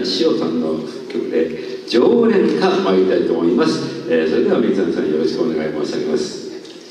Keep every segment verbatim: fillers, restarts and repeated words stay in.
塩さんの曲で「常連歌」参りたいと思います。えー、それでは水谷さんよろしくお願い申し上げます。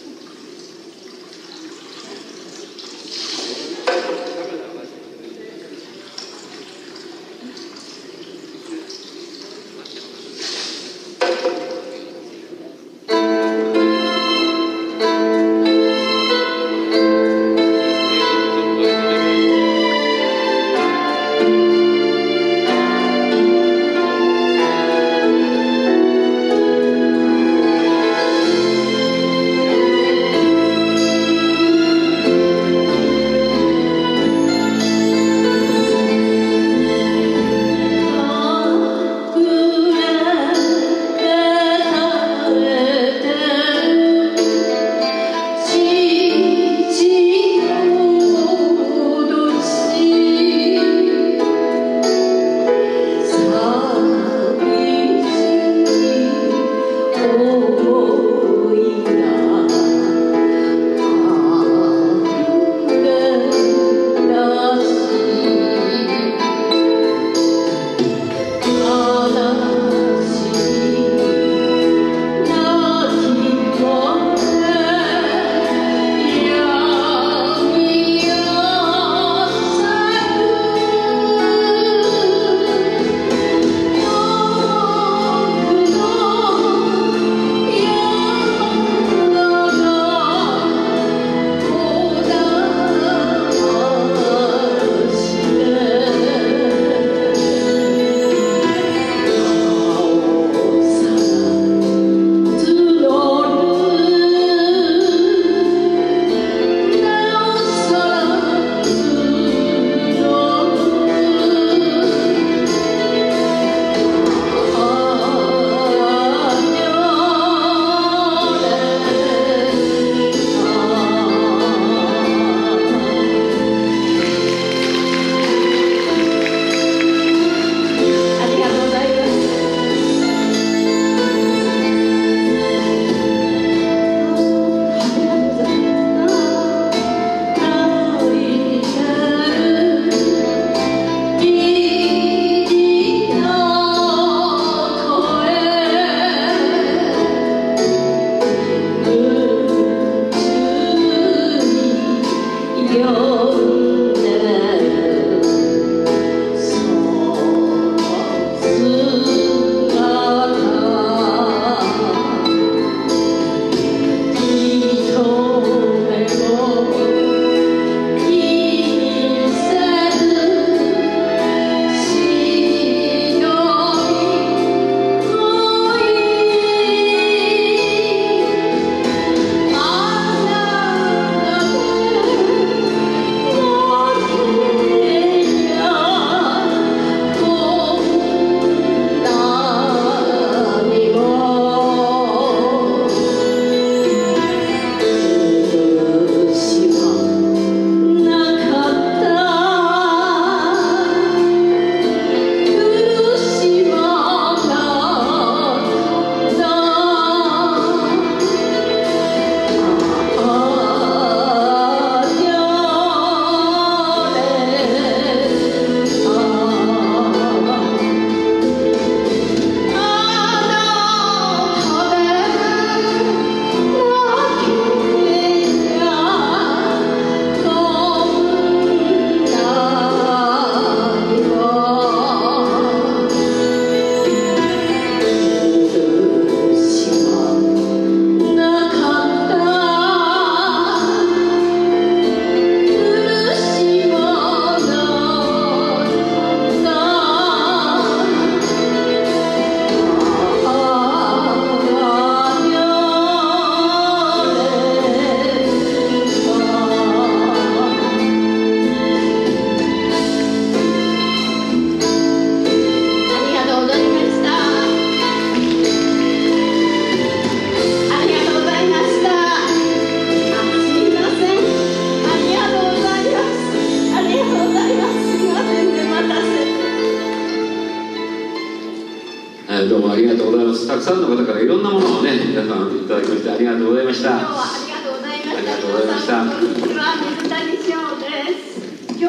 どうもありがとうございます。たくさんの方からいろんなものをね、皆さんいただきましてありがとうございました。 今日はありがとうございました。 ありがとうございました。 こんにちは、水谷翔です。今日は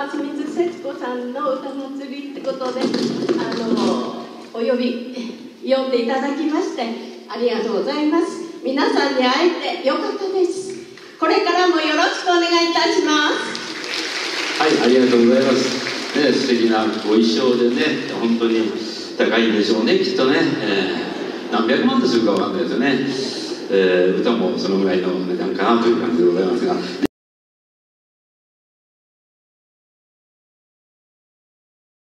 は清水節子さんの歌祭りってことであのお呼び呼んでいただきましてありがとうございます。皆さんに会えてよかったです。これからもよろしくお願いいたします。 はい、ありがとうございます。ね、素敵なお衣装でね、本当に高いんでしょうね、きっとね。えー、何百万とするかわかんないですよね。えー、歌もそのぐらいの値段かなという感じでございますが。